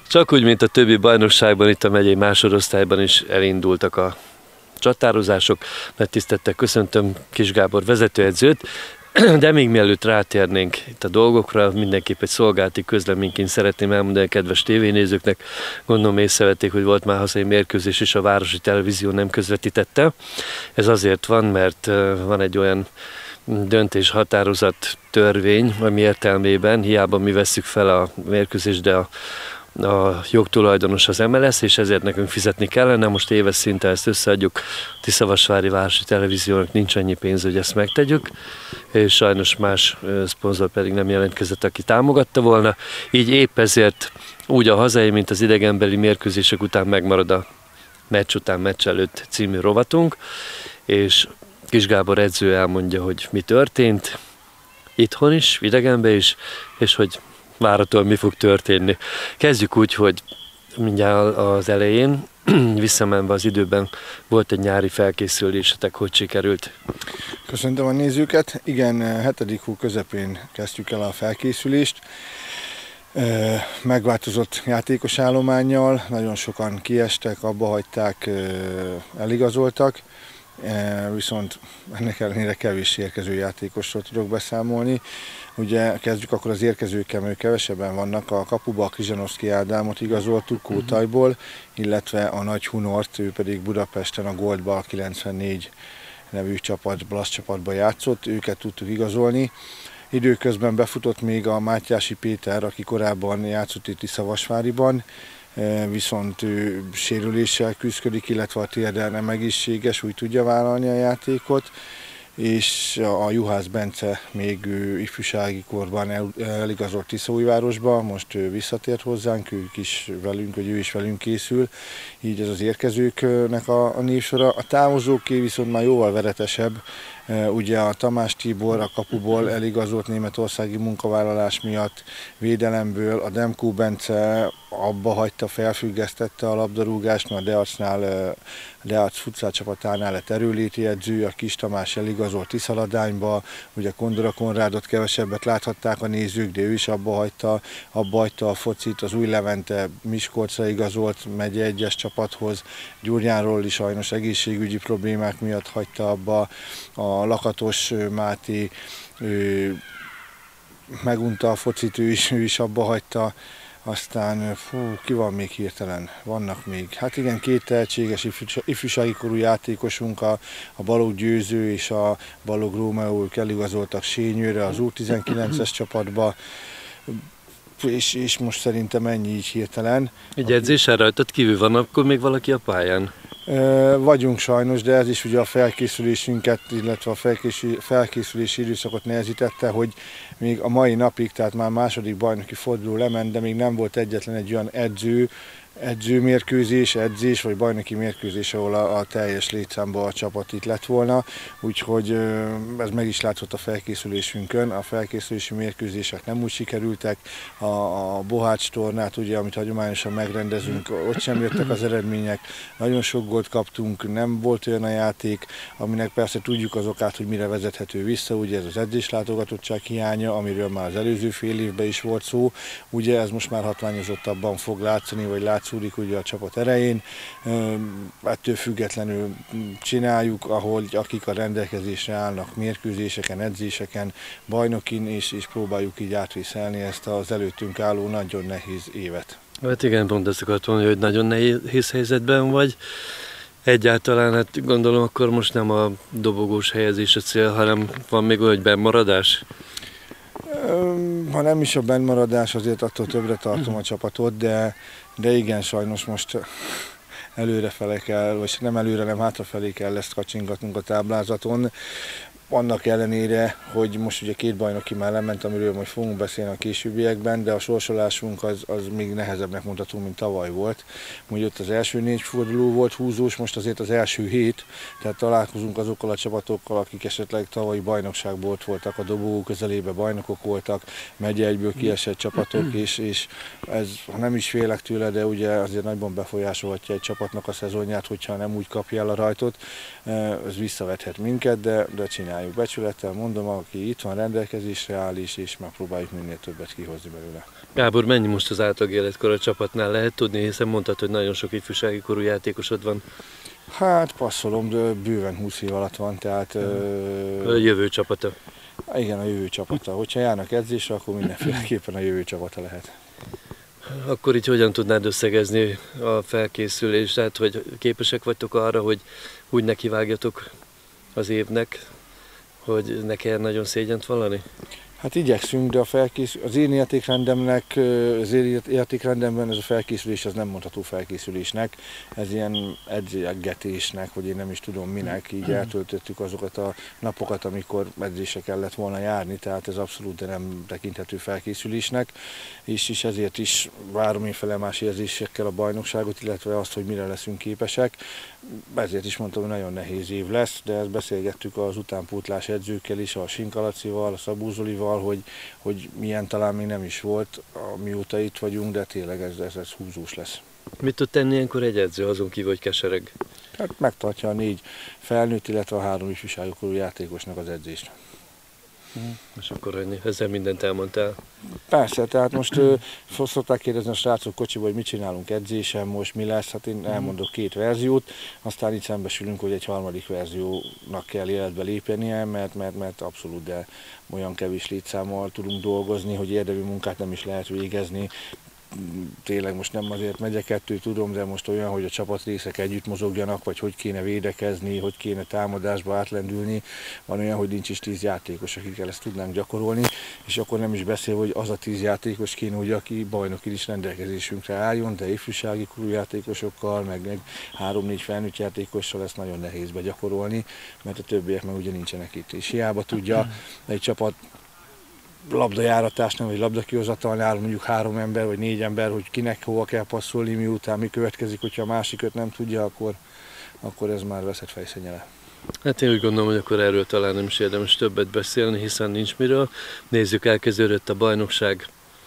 Csak úgy, mint a többi bajnokságban, itt a megyei másodosztályban is elindultak a csatározások. Megtiszteltek, köszöntöm Kis Gábor vezetőedzőt, de még mielőtt rátérnénk itt a dolgokra, mindenképp egy szolgálati közleményként szeretném elmondani a kedves tévénézőknek. Gondolom észrevették, hogy volt már hazai mérkőzés, és a Városi Televízió nem közvetítette. Ez azért van, mert van egy olyan döntés, határozat, törvény, ami értelmében hiába mi vesszük fel a mérkőzést, de a jogtulajdonos az MLS, és ezért nekünk fizetni kellene. Most éves szinten ezt összeadjuk. Tiszavasvári Városi Televíziónak nincs annyi pénz, hogy ezt megtegyük, és sajnos más szponzor pedig nem jelentkezett, aki támogatta volna. Így épp ezért úgy a hazai, mint az idegenbeli mérkőzések után megmarad a meccs után, meccs előtt című rovatunk, és Kis Gábor edző elmondja, hogy mi történt, itthon is, idegenben is, és hogy várhatóan mi fog történni. Kezdjük úgy, hogy mindjárt az elején, visszamenve az időben, volt egy nyári felkészülésetek, hogy sikerült? Köszöntöm a nézőket. Igen, 7. hó közepén kezdtük el a felkészülést. Megváltozott játékos állománnyal, nagyon sokan kiestek, abba hagyták, eligazoltak. Viszont ennek ellenére kevés érkező játékosról tudok beszámolni. Ugye kezdjük akkor az érkezőkkel, mert kevesebben vannak. A kapuba a Krizsanovszki Ádámot igazoltuk Kótajból, illetve a Nagy Hunort, ő pedig Budapesten a Goldba 94 nevű csapat, Blasz csapatba játszott, őket tudtuk igazolni. Időközben befutott még a Mátyási Péter, aki korábban játszott itt Tiszavasváriban, viszont ő sérüléssel küzdik, illetve a térde nem egészséges, úgy tudja vállalni a játékot, és a Juhász Bence még ifjúsági korban eligazolt Tiszaújvárosba, most ő visszatért hozzánk, ők is velünk, hogy ő is velünk készül, így ez az érkezőknek a névsora. A távozóké viszont már jóval veretesebb, ugye a Tamás Tibor a kapuból eligazolt németországi munkavállalás miatt, védelemből a Demkó Bence abba hagyta, felfüggesztette a labdarúgást, mert a Deac futsal csapatánál lett erőléti edző, a Kis Tamás eligazolt Tiszaladányba, ugye Kondora Konrádot kevesebbet láthatták a nézők, de ő is abba hagyta a focit, az Új Levente Miskolcra igazolt megye egyes csapathoz, Gyurjánról is sajnos egészségügyi problémák miatt hagyta abba, a Lakatos Máté megunta a focit, ő is abba hagyta. Aztán, ki van még hirtelen? Vannak még. Hát igen, 2 tehetséges ifjúsági korú játékosunk, a Balogh Győző és a Balogh Rómeó, ők eligazoltak Sényőre, az U19-es csapatba, és most szerintem ennyi így hirtelen. Egy edzésen rajtad kívül van, akkor még valaki a pályán? Vagyunk sajnos, de ez is ugye a felkészülésünket, illetve a felkészülési időszakot nehezítette, hogy még a mai napig, tehát már második bajnoki forduló lement, de még nem volt egyetlen egy olyan edzés vagy bajnoki mérkőzés, ahol a teljes létszámban a csapat itt lett volna, úgyhogy ez meg is látszott a felkészülésünkön. A felkészülési mérkőzések nem úgy sikerültek, a Bohács tornát, ugye, amit hagyományosan megrendezünk, ott sem jöttek az eredmények, nagyon sok gólt kaptunk, nem volt olyan a játék, aminek persze tudjuk az okát, hogy mire vezethető vissza, ugye ez az edzéslátogatottság hiánya, amiről már az előző fél évben is volt szó, ugye ez most már hatványozottabban fog látszani, vagy látszódik ugye a csapat erején. Ettől függetlenül csináljuk, akik a rendelkezésre állnak mérkőzéseken, edzéseken, bajnokin, és próbáljuk így átvészelni ezt az előttünk álló nagyon nehéz évet. Hát igen, pont ezt akartam mondani, hogy nagyon nehéz helyzetben vagy. Egyáltalán, hát gondolom akkor most nem a dobogós helyezés a cél, hanem van még olyan, hogy bennmaradás? Ha nem is a bennmaradás, azért attól többre tartom a csapatot, de igen, sajnos most előrefele kell, vagy nem előre, nem hátrafelé kell ezt kacsingatnunk a táblázaton. Annak ellenére, hogy most ugye 2 bajnoki már lement, amiről majd fogunk beszélni a későbbiekben, de a sorsolásunk az még nehezebbnek mondható, mint tavaly volt. Ugye ott az első 4 forduló volt húzós, most azért az első 7, tehát találkozunk azokkal a csapatokkal, akik esetleg tavalyi bajnokságból ott voltak, a dobogó közelébe bajnokok voltak, megye egyből kiesett csapatok, és ez, ha nem is félek tőle, de ugye azért nagyban befolyásolhatja egy csapatnak a szezonját, hogyha nem úgy kapja el a rajtot, ez visszavethet minket, de csinál. csináljuk becsülettel, mondom, aki itt van rendelkezésre áll is, és megpróbáljuk minél többet kihozni belőle. Gábor, mennyi most az átlag életkor a csapatnál, lehet tudni, hiszen mondtad, hogy nagyon sok ifjúsági korú játékosod van. Hát passzolom, de bőven 20 év alatt van, tehát... A jövő csapata. Igen, a jövő csapata. Hogyha járnak edzésre, akkor mindenféleképpen a jövő csapata lehet. Akkor így hogyan tudnád összegezni a felkészülést? Tehát, hogy képesek vagytok arra, hogy úgy nekivágjatok az évnek, hogy ne kelljen nagyon szégyent vallani? Hát igyekszünk, de az én játékrendemben ez a felkészülés az nem mondható felkészülésnek. Ez ilyen edzésgetésnek, vagy én nem is tudom minek, így eltöltöttük azokat a napokat, amikor edzésre kellett volna járni, tehát ez abszolút nem tekinthető felkészülésnek, és ezért is várom én fele más érzésekkel a bajnokságot, illetve azt, hogy mire leszünk képesek. Ezért is mondtam, hogy nagyon nehéz év lesz, de ezt beszélgettük az utánpótlás edzőkkel is, a Sinkalacival, a Szabó Zolival, hogy milyen talán még nem is volt, mióta itt vagyunk, de tényleg ez húzós lesz. Mit tud tenni ilyenkor egy edző, azon kívül, hogy kesereg? Hát megtartja a 4 felnőtt, illetve a 3 ifjúsági korú játékosnak az edzést. És akkor ennyi, ezzel mindent elmondtál. Persze, tehát most szokták kérdezni a srácok kocsiba, hogy mit csinálunk edzésen, most mi lesz, hát én elmondok 2 verziót, aztán itt szembesülünk, hogy egy harmadik verziónak kell életbe lépnie, mert abszolút, de olyan kevés létszámmal tudunk dolgozni, hogy érdemi munkát nem is lehet végezni. Tényleg most nem azért megyek ettől, tudom, de most olyan, hogy a csapatrészek együtt mozogjanak, vagy hogy kéne védekezni, hogy kéne támadásba átlendülni. Van olyan, hogy nincs is 10 játékos, akikkel ezt tudnánk gyakorolni, és akkor nem is beszélve, hogy az a 10 játékos kéne, hogy aki bajnoki is rendelkezésünkre álljon, de ifjúsági korú játékosokkal, meg 3-4 felnőtt játékossal ezt nagyon nehéz begyakorolni, mert a többiek meg ugye nincsenek itt. És hiába tudja egy csapat labdajáratásnál, vagy labdakihozatalnál mondjuk 3 ember, vagy 4 ember, hogy kinek hova kell passzolni, miután mi következik, hogyha a másiköt nem tudja, akkor ez már veszett fejszennyele. Hát én úgy gondolom, hogy akkor erről talán nem is érdemes többet beszélni, hiszen nincs miről. Nézzük, elkezdődött a bajnokság,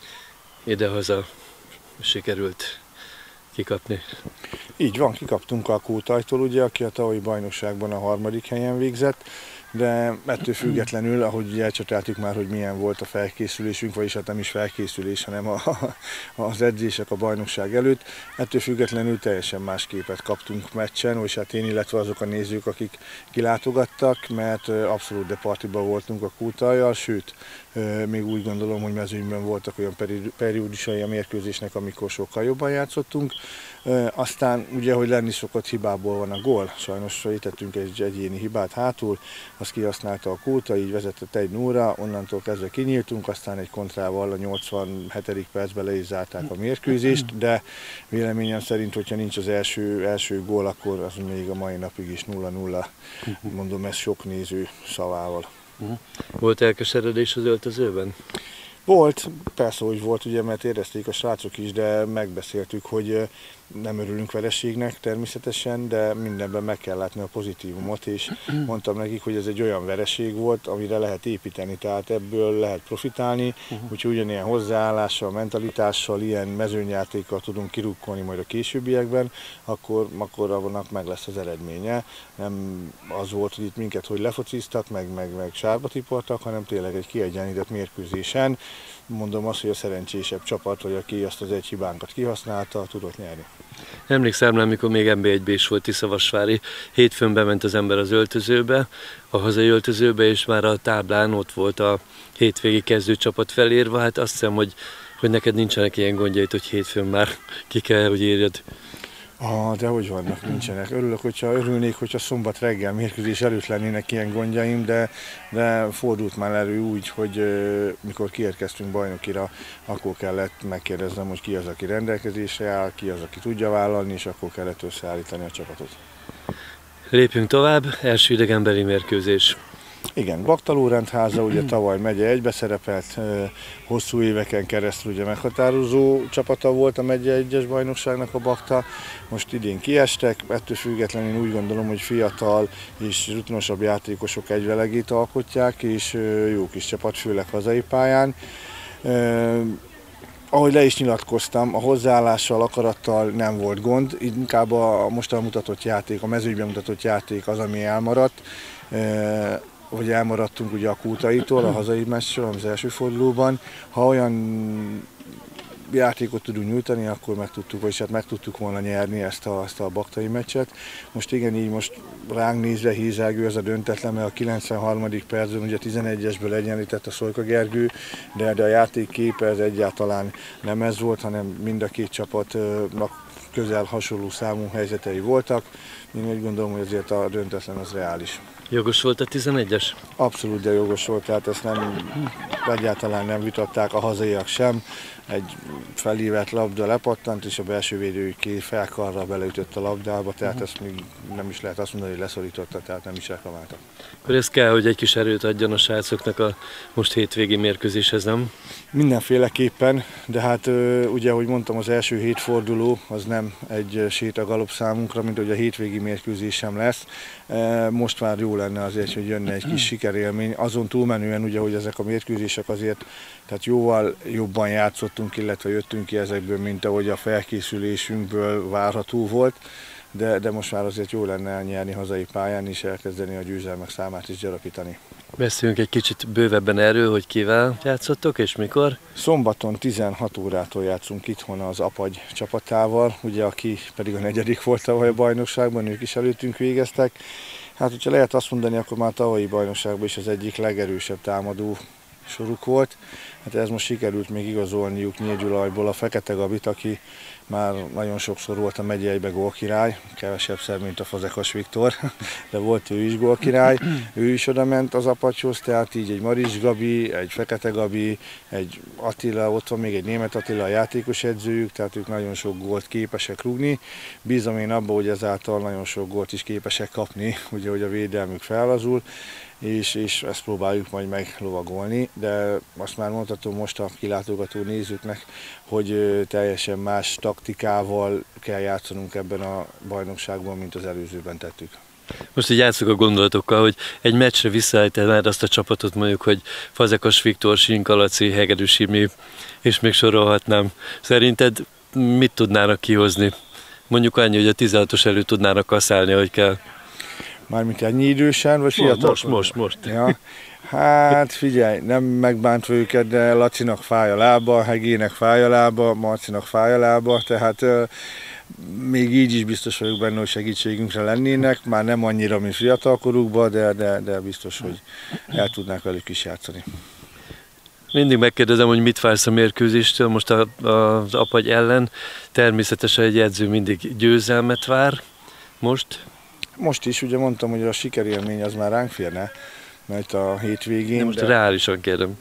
idehaza sikerült kikapni. Így van, kikaptunk a Kótajtól, ugye, aki a tavalyi bajnokságban a 3. helyen végzett, de ettől függetlenül, ahogy elcsatáltuk már, hogy milyen volt a felkészülésünk, vagyis hát nem is felkészülés, hanem az edzések a bajnokság előtt, ettől függetlenül teljesen más képet kaptunk meccsen, és hát én, illetve azok a nézők, akik kilátogattak, mert abszolút departiban voltunk a Kótajjal, sőt, még úgy gondolom, hogy mezőnyben voltak olyan periódusai a mérkőzésnek, amikor sokkal jobban játszottunk. Aztán ugye, hogy lenni szokott, hibából van a gól. Sajnos ejtettünk egy egyéni hibát hátul, azt kihasználta a Kóta, így vezetett 1-0-ra, onnantól kezdve kinyíltunk, aztán egy kontrával a 87. percben le is zárták a mérkőzést, de véleményem szerint, hogyha nincs az első gól, akkor az még a mai napig is 0-0, mondom ezt sok néző szavával. Volt elkeseredés az öltözőben? Volt, persze, hogy volt, ugye, mert érezték a srácok is, de megbeszéltük, hogy nem örülünk vereségnek természetesen, de mindenben meg kell látni a pozitívumot, és mondtam nekik, hogy ez egy olyan vereség volt, amire lehet építeni, tehát ebből lehet profitálni, úgyhogy ugyanilyen hozzáállással, mentalitással, ilyen mezőnyjátékkal tudunk kirukkolni majd a későbbiekben, akkor annak meg lesz az eredménye. Nem az volt, hogy itt minket hogy lefociztak, meg sárba tiportak, hanem tényleg egy kiegyenlített mérkőzésen. Mondom azt, hogy a szerencsésebb csapat, vagy aki azt az egy hibánkat kihasználta, tudott nyerni. Emlékszem rá, amikor még NB1-ben is volt Tiszavasvári, hétfőn bement az ember az öltözőbe, a hazai öltözőbe, és már a táblán ott volt a hétvégi kezdőcsapat felírva. Hát azt hiszem, hogy neked nincsenek ilyen gondjaid, hogy hétfőn már ki kell, hogy írjad. De hogy vannak, nincsenek. Örülnék, hogyha szombat reggel mérkőzés előtt lennének ilyen gondjaim, de fordult már elő úgy, hogy mikor kiérkeztünk bajnokira, akkor kellett megkérdeznem, hogy ki az, aki rendelkezésre áll, ki az, aki tudja vállalni, és akkor kellett összeállítani a csapatot. Lépjünk tovább, első idegenbeli mérkőzés. Igen, Bakta Lórendháza ugye tavaly megye 1-be szerepelt, hosszú éveken keresztül ugye meghatározó csapata volt a megye 1-es bajnokságnak a Bakta. Most idén kiestek, ettől függetlenül én úgy gondolom, hogy fiatal és rutinosabb játékosok egyvelegét alkotják, és jó kis csapat, főleg hazai pályán. Ahogy le is nyilatkoztam, a hozzáállással, akarattal nem volt gond, inkább a mostan mutatott játék, a mezőnyben mutatott játék az, ami elmaradt. hogy elmaradtunk ugye a Kútaitól, a hazai meccsről az első fordulóban. Ha olyan játékot tudunk nyújtani, akkor meg tudtuk volna nyerni ezt a baktai meccset. Most igen, így most ránk nézve hízelgő ez a döntetlen, mert a 93. percben ugye 11-esből egyenlített a Szolka Gergő, de a játék képe ez egyáltalán nem ez volt, hanem mind a két csapatnak közel hasonló számú helyzetei voltak. Én úgy gondolom, hogy azért a döntetlen az reális. Jogos volt a 11-es? Abszolút, de jogos volt, tehát ezt egyáltalán nem vitatták a hazaiak sem. Egy felívett labda lepattant, és a belső védő két felkarral beleütött a labdába, tehát ezt még nem is lehet azt mondani, hogy leszorította, tehát nem is reklamáltak. Akkor ez kell, hogy egy kis erőt adjon a srácoknak a most hétvégi mérkőzéshez, nem? Mindenféleképpen, de hát ugye, ahogy mondtam, az első 7 forduló az nem egy sétagalop számunkra, mint hogy a hétvégi mérkőzés sem lesz. Most már jó lenne azért, hogy jönne egy kis sikerélmény. Azon túlmenően ugye, hogy ezek a mérkőzések azért tehát jóval jobban játszottunk, illetve jöttünk ki ezekből, mint ahogy a felkészülésünkből várható volt. De most már azért jó lenne elnyerni hazai pályán és elkezdeni a győzelmek számát is gyarapítani. Beszéljünk egy kicsit bővebben erről, hogy kivel játszottok és mikor? Szombaton 16 órától játszunk itthon az Apagy csapatával, ugye aki pedig a 4. volt tavaly a bajnokságban, ők is előttünk végeztek. Hát, hogyha lehet azt mondani, akkor már tavalyi bajnokságban is az egyik legerősebb támadó soruk volt. Hát ez most sikerült még igazolniuk Nyírgyulajból a Fekete Gabit, aki már nagyon sokszor volt a megyeibe gólkirály, kevesebbszer, mint a Fazekas Viktor, de volt ő is gólkirály. Ő is oda ment az Apagyhoz, tehát így egy Marics Gabi, egy Fekete Gabi, egy Attila, ott van még egy Németh Attila a játékos edzőjük, tehát ők nagyon sok gólt képesek rúgni. Bízom én abban, hogy ezáltal nagyon sok gólt is képesek kapni, ugye, hogy a védelmük fellazul. És ezt próbáljuk majd meglovagolni, de azt már mondhatom most a kilátogató nézőknek, hogy teljesen más taktikával kell játszanunk ebben a bajnokságban, mint az előzőben tettük. Most így játszok a gondolatokkal, hogy egy meccsre visszaállítani már azt a csapatot, mondjuk, hogy Fazekas Viktor, Sinka Laci, Hegedűs Imi, és még sorolhatnám. Szerinted mit tudnának kihozni? Mondjuk annyi, hogy a 16-os elő tudnának kaszálni, hogy kell. Mármint ennyi idősen, vagy fiatal? Most. Ja. Hát figyelj, nem megbántva őket, de Lacinak fáj a lába, Hegének fáj a lába, Marcinak fáj a lába, tehát még így is biztos vagyok benne, hogy segítségünkre lennének, már nem annyira, mint fiatalkorukban, de biztos, hogy el tudnák velük is játszani. Mindig megkérdezem, hogy mit vársz a mérkőzéstől, most az Apagy ellen. Természetesen egy edző mindig győzelmet vár. Most is ugye mondtam, hogy a sikerélmény az már ránk férne, mert a hétvégén... De most reálisan kérdem.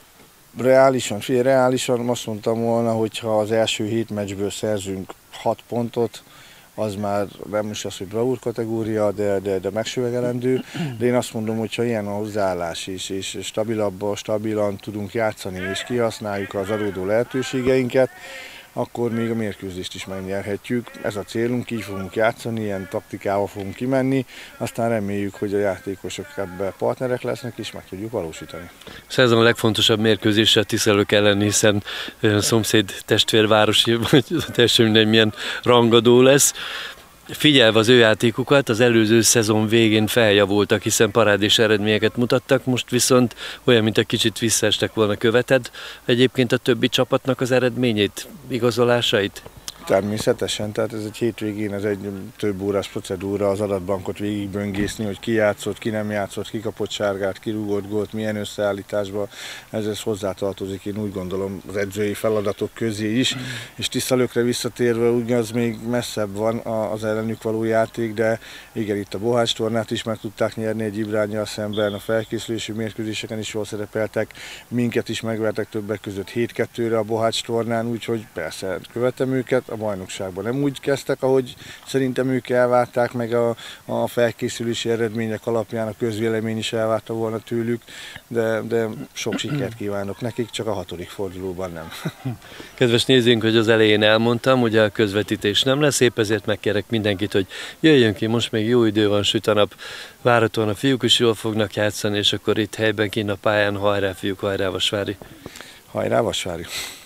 Reálisan azt mondtam volna, hogy ha az első 7 meccsből szerzünk 6 pontot, az már nem is az, hogy bravúr kategória, de megsövegelendő. De én azt mondom, hogy ha ilyen a hozzáállás is, és stabilan tudunk játszani, és kihasználjuk az adódó lehetőségeinket, akkor még a mérkőzést is megnyerhetjük. Ez a célunk, így fogunk játszani, ilyen taktikával fogunk kimenni, aztán reméljük, hogy a játékosok ebben partnerek lesznek, és meg tudjuk valósítani. Ez a legfontosabb mérkőzés a Tiszelők ellen, hiszen szomszéd testvérvárosi, vagy teljesen mindegy, milyen rangadó lesz. Figyelve az ő játékukat, az előző szezon végén feljavultak, hiszen parádés eredményeket mutattak, most viszont olyan, mint egy kicsit visszaestek volna. Követed egyébként a többi csapatnak az eredményét, igazolásait? Természetesen, tehát ez egy hétvégén, ez egy több órás procedúra az adatbankot végigböngészni, hogy ki játszott, ki nem játszott, ki kapott sárgát, ki rúgott gólt, milyen összeállításba, ez hozzátartozik, én úgy gondolom, az edzői feladatok közé is, és Tiszalökre visszatérve ugye az még messzebb van az ellenük való játék, de igen, itt a Bohács tornát is meg tudták nyerni egy Ibránnyal szemben, a felkészülési mérkőzéseken is jól szerepeltek, minket is megvertek többek között 7-2-re a Bohács tornán, úgyhogy persze követem őket. A bajnokságban nem úgy kezdtek, ahogy szerintem ők elvárták, meg a felkészülési eredmények alapján a közvélemény is elvárta volna tőlük, de sok sikert kívánok nekik, csak a 6. fordulóban nem. Kedves nézőink, hogy az elején elmondtam, hogy a közvetítés nem lesz, épp ezért megkérek mindenkit, hogy jöjjön ki, most még jó idő van, süt a nap, várhatóan a fiúk is jól fognak játszani, és akkor itt helyben kint a pályán, hajrá fiúk, hajrá Vasvári! Hajrá Vasvári!